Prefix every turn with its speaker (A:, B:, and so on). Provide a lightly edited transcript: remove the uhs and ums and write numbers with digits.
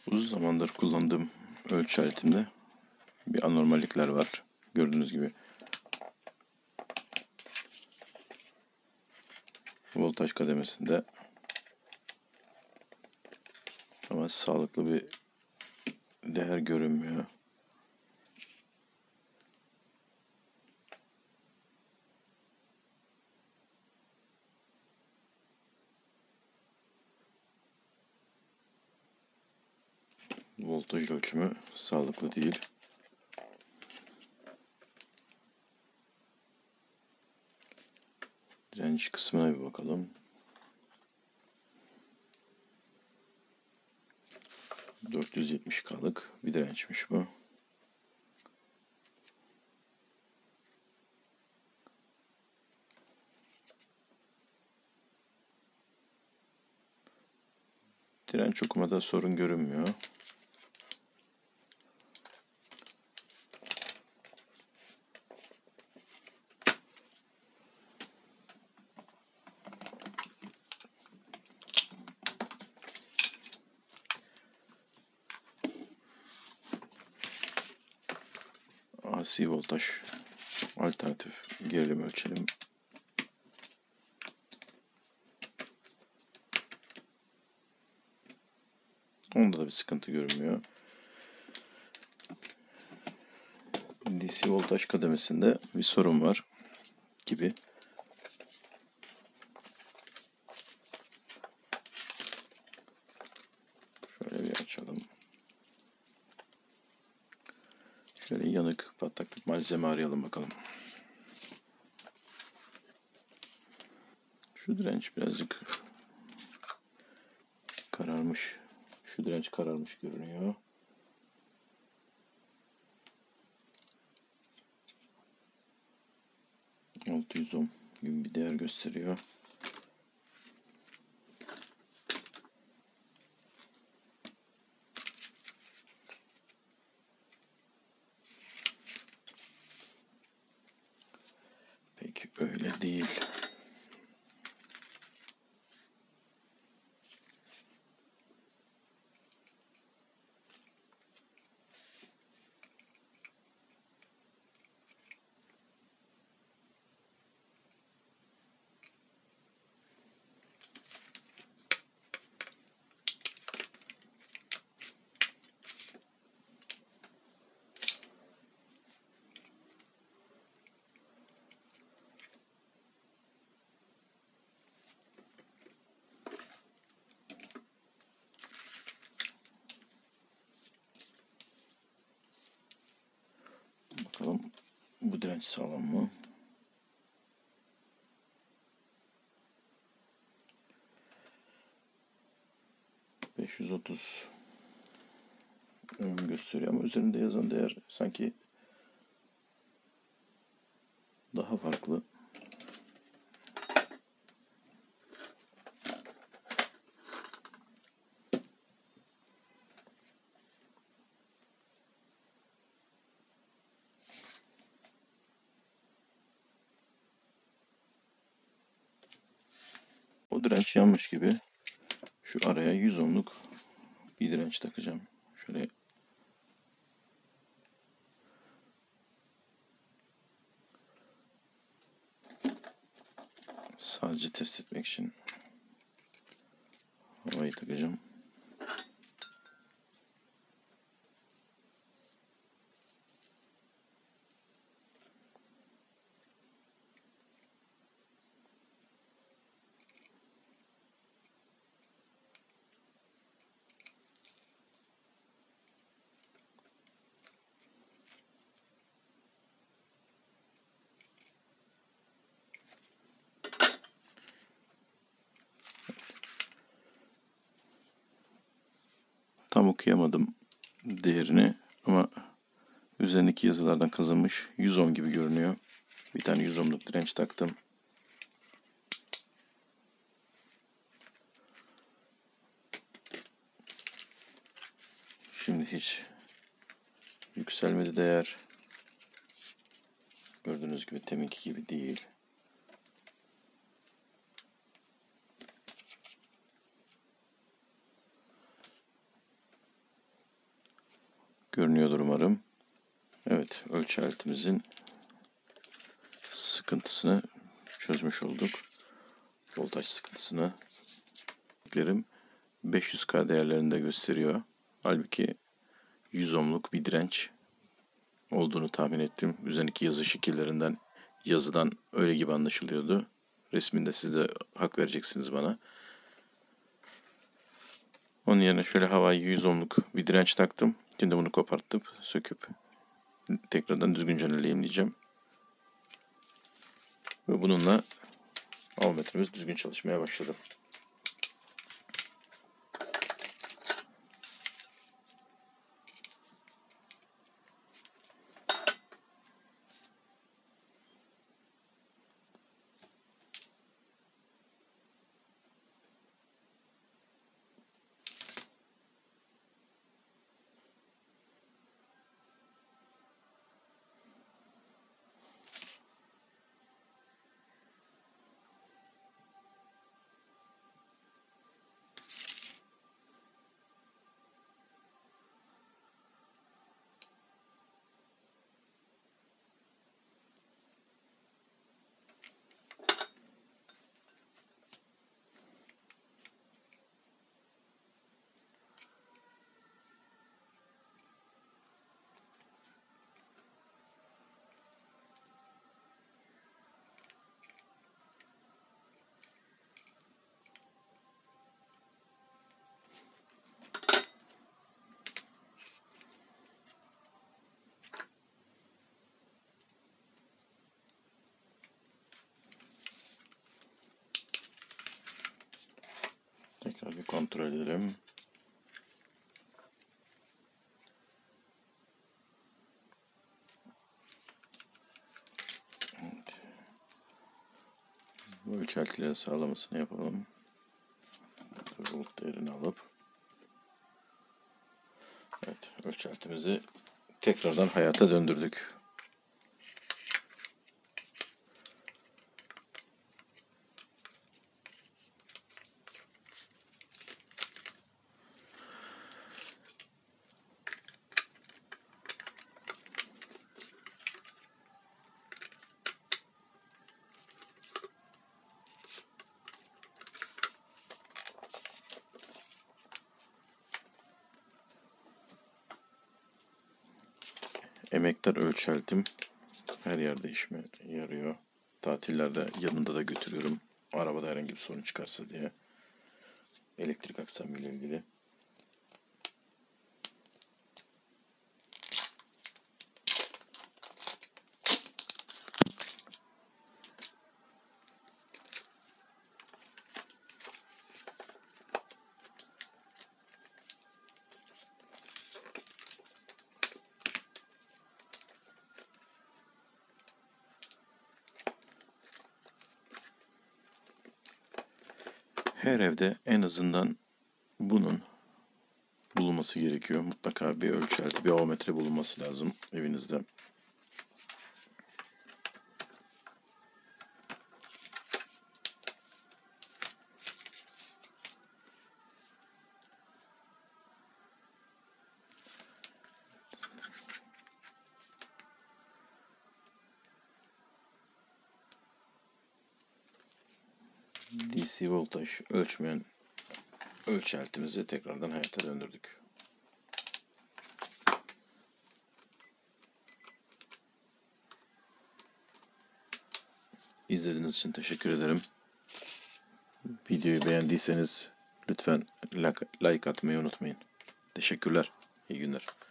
A: Uzun zamandır kullandığım ölçü aletimde bir anormallikler var. Gördüğünüz gibi voltaj kademesinde ama sağlıklı bir değer görünmüyor. Voltaj ölçümü sağlıklı değil. Direnç kısmına bir bakalım. 470K'lık bir dirençmiş bu. Direnç okumada sorun görünmüyor. AC voltaj alternatif gerilim ölçelim. Onda da bir sıkıntı görünmüyor. DC voltaj kademesinde bir sorun var gibi. Şöyle bir açalım. Şöyle yanık, patlak bir malzeme arayalım bakalım. Şu direnç birazcık kararmış. Şu direnç kararmış görünüyor. $610 gibi bir değer gösteriyor. Peki öyle değil. Bakalım bu direnç sağlam mı? $530 gösteriyor ama üzerinde yazan değer sanki daha farklı. O direnç yanmış gibi. Şu araya 100 ohmluk bir direnç takacağım. Şöyle sadece test etmek için havayı takacağım. Tam okuyamadım değerini ama üzerindeki yazılardan kazınmış. 100 ohm gibi görünüyor. Bir tane 100 ohmluk direnç taktım. Şimdi hiç yükselmedi değer. Gördüğünüz gibi teminki gibi değil. görünüyordur umarım. Evet, ölçü aletimizin sıkıntısını çözmüş olduk. Voltaj sıkıntısını. 500K değerlerinde gösteriyor. Halbuki 100 ohmluk bir direnç olduğunu tahmin ettim. Üzerindeki yazı şekillerinden, yazıdan öyle gibi anlaşılıyordu. Resminde siz de hak vereceksiniz bana. Onun yerine şöyle havai 100 ohmluk bir direnç taktım. Şimdi bunu kopartıp söküp tekrardan düzgünce lehimleyeceğim. Ve bununla ammetremiz düzgün çalışmaya başladı. Tekrar bir kontrol edelim. Evet. Bu ölçü sağlamasını yapalım. Volt değerini alıp. Evet, ölçü tekrardan hayata döndürdük. Emektar ölçü her yerde işime yarıyor. Tatillerde yanında da götürüyorum. Arabada herhangi bir sorun çıkarsa diye. Elektrik aksamı ile ilgili. Her evde en azından bunun bulunması gerekiyor. Mutlaka bir ölçü aleti, bir ohmmetre bulunması lazım evinizde. DC voltaj ölçmeyen ölçü aletimizi tekrardan hayata döndürdük. İzlediğiniz için teşekkür ederim. Videoyu beğendiyseniz lütfen like atmayı unutmayın. Teşekkürler. İyi günler.